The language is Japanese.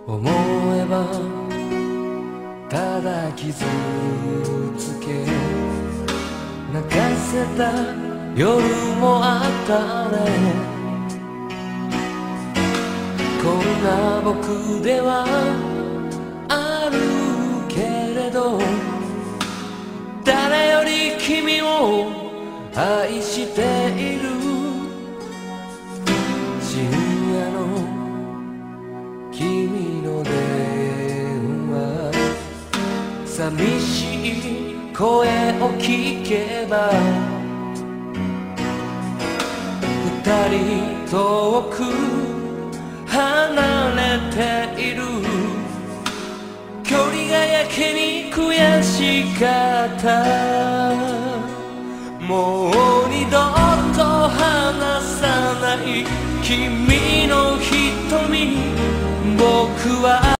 思えばただ傷つけ泣かせた夜もあったね。こんな僕ではあるけれど、誰より君を愛している。深夜の君の電話、寂しい声を聞けば二人遠く離れている。距離がやけに悔しかった。もう二度と離さない君の瞳、僕は